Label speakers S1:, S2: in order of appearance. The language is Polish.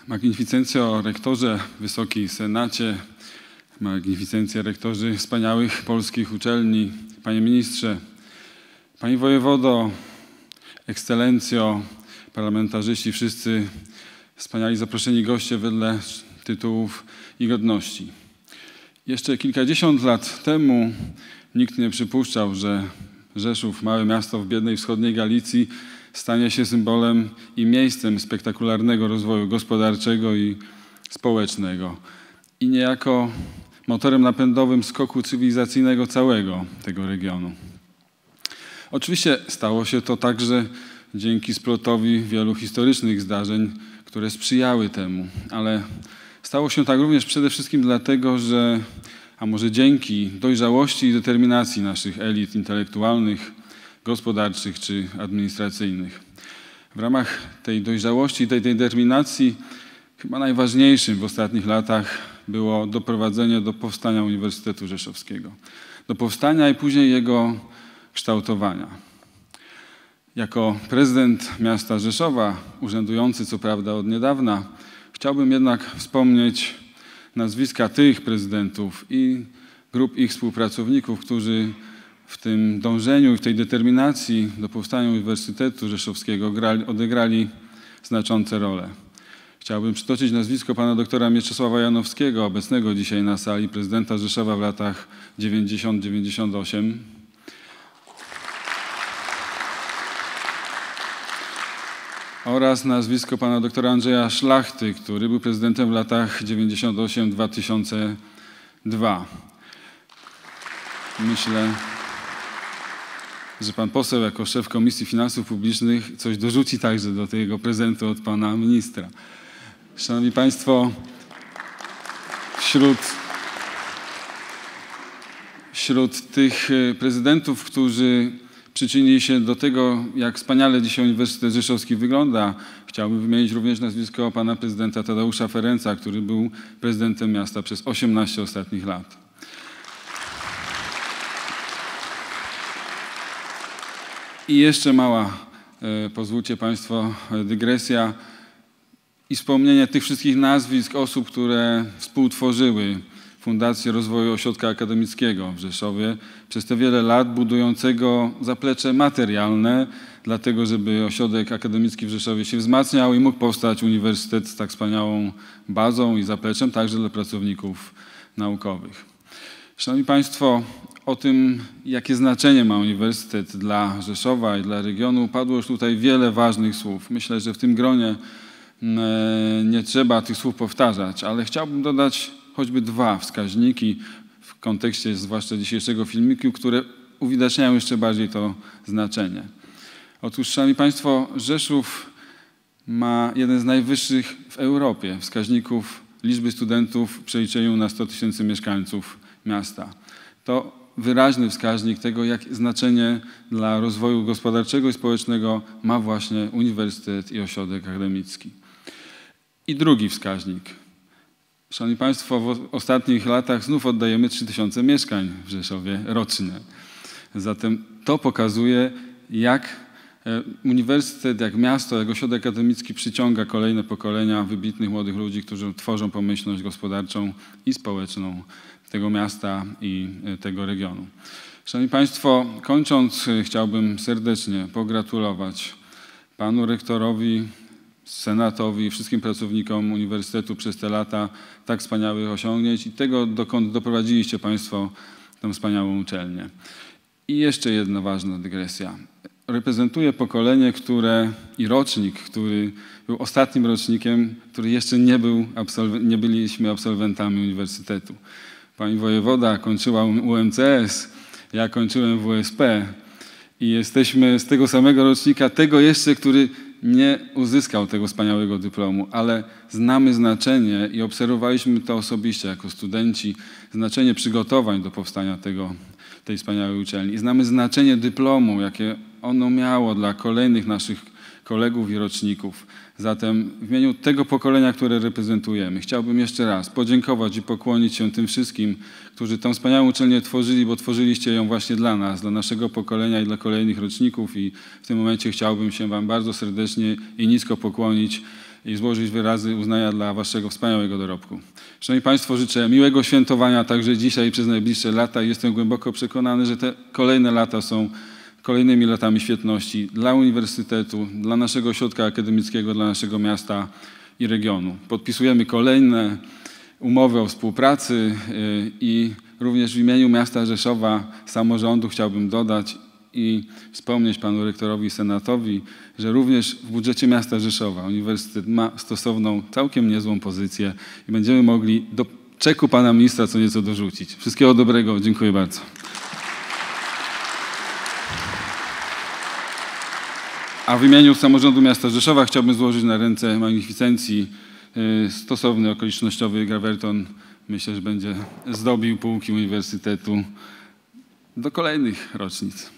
S1: Magnificencjo rektorze, Wysoki Senacie, magnificencje rektorzy wspaniałych polskich uczelni, Panie Ministrze, Panie Wojewodo, Ekscelencjo, parlamentarzyści, wszyscy wspaniali zaproszeni goście wedle tytułów i godności. Jeszcze kilkadziesiąt lat temu nikt nie przypuszczał, że Rzeszów, małe miasto w biednej wschodniej Galicji, stanie się symbolem i miejscem spektakularnego rozwoju gospodarczego i społecznego i niejako motorem napędowym skoku cywilizacyjnego całego tego regionu. Oczywiście stało się to także dzięki splotowi wielu historycznych zdarzeń, które sprzyjały temu, ale stało się tak również przede wszystkim dlatego, że, a może dzięki dojrzałości i determinacji naszych elit intelektualnych, gospodarczych czy administracyjnych. W ramach tej dojrzałości i tej determinacji chyba najważniejszym w ostatnich latach było doprowadzenie do powstania Uniwersytetu Rzeszowskiego. Do powstania i później jego kształtowania. Jako prezydent miasta Rzeszowa, urzędujący co prawda od niedawna, chciałbym jednak wspomnieć nazwiska tych prezydentów i grup ich współpracowników, którzy w tym dążeniu i w tej determinacji do powstania Uniwersytetu Rzeszowskiego odegrali znaczące role. Chciałbym przytoczyć nazwisko pana doktora Mieczysława Janowskiego, obecnego dzisiaj na sali, prezydenta Rzeszowa w latach 90-98. Oraz nazwisko pana doktora Andrzeja Szlachty, który był prezydentem w latach 98-2002. Myślę, że pan poseł jako szef Komisji Finansów Publicznych coś dorzuci także do tego prezentu od pana ministra. Szanowni Państwo, wśród tych prezydentów, którzy przyczynili się do tego, jak wspaniale dzisiaj Uniwersytet Rzeszowski wygląda, chciałbym wymienić również nazwisko pana prezydenta Tadeusza Ferenca, który był prezydentem miasta przez 18 ostatnich lat. I jeszcze mała, pozwólcie Państwo, dygresja i wspomnienie tych wszystkich nazwisk osób, które współtworzyły Fundację Rozwoju Ośrodka Akademickiego w Rzeszowie przez te wiele lat, budującego zaplecze materialne, dlatego żeby ośrodek akademicki w Rzeszowie się wzmacniał i mógł powstać uniwersytet z tak wspaniałą bazą i zapleczem także dla pracowników naukowych. Szanowni Państwo, o tym, jakie znaczenie ma uniwersytet dla Rzeszowa i dla regionu, padło już tutaj wiele ważnych słów. Myślę, że w tym gronie nie trzeba tych słów powtarzać, ale chciałbym dodać choćby dwa wskaźniki w kontekście zwłaszcza dzisiejszego filmiku, które uwidaczniają jeszcze bardziej to znaczenie. Otóż, szanowni Państwo, Rzeszów ma jeden z najwyższych w Europie wskaźników liczby studentów w przeliczeniu na 100 000 mieszkańców miasta. To wyraźny wskaźnik tego, jak znaczenie dla rozwoju gospodarczego i społecznego ma właśnie uniwersytet i ośrodek akademicki. I drugi wskaźnik. Szanowni Państwo, w ostatnich latach znów oddajemy 3000 mieszkań w Rzeszowie rocznie. Zatem to pokazuje, jak uniwersytet, jak miasto, jak ośrodek akademicki przyciąga kolejne pokolenia wybitnych młodych ludzi, którzy tworzą pomyślność gospodarczą i społeczną tego miasta i tego regionu. Szanowni Państwo, kończąc, chciałbym serdecznie pogratulować panu rektorowi, senatowi i wszystkim pracownikom uniwersytetu przez te lata tak wspaniałych osiągnięć i tego, dokąd doprowadziliście Państwo tę wspaniałą uczelnię. I jeszcze jedna ważna dygresja. Reprezentuję pokolenie, i rocznik, który był ostatnim rocznikiem, który jeszcze nie byliśmy absolwentami uniwersytetu. Pani wojewoda kończyła UMCS, ja kończyłem WSP i jesteśmy z tego samego rocznika, tego jeszcze, który nie uzyskał tego wspaniałego dyplomu, ale znamy znaczenie i obserwowaliśmy to osobiście jako studenci, znaczenie przygotowań do powstania tej wspaniałej uczelni. I znamy znaczenie dyplomu, jakie ono miało dla kolejnych naszych kolegów i roczników. Zatem w imieniu tego pokolenia, które reprezentujemy, chciałbym jeszcze raz podziękować i pokłonić się tym wszystkim, którzy tę wspaniałą uczelnię tworzyli, bo tworzyliście ją właśnie dla nas, dla naszego pokolenia i dla kolejnych roczników i w tym momencie chciałbym się Wam bardzo serdecznie i nisko pokłonić i złożyć wyrazy uznania dla waszego wspaniałego dorobku. Szanowni Państwo, życzę miłego świętowania także dzisiaj i przez najbliższe lata i jestem głęboko przekonany, że te kolejne lata są kolejnymi latami świetności dla Uniwersytetu, dla naszego ośrodka akademickiego, dla naszego miasta i regionu. Podpisujemy kolejne umowy o współpracy i również w imieniu miasta Rzeszowa, samorządu chciałbym dodać i wspomnieć panu rektorowi i senatowi, że również w budżecie miasta Rzeszowa Uniwersytet ma stosowną, całkiem niezłą pozycję i będziemy mogli do czeku pana ministra co nieco dorzucić. Wszystkiego dobrego, dziękuję bardzo. A w imieniu samorządu miasta Rzeszowa chciałbym złożyć na ręce magnificencji stosowny okolicznościowy grawerton. Myślę, że będzie zdobił półki Uniwersytetu do kolejnych rocznic.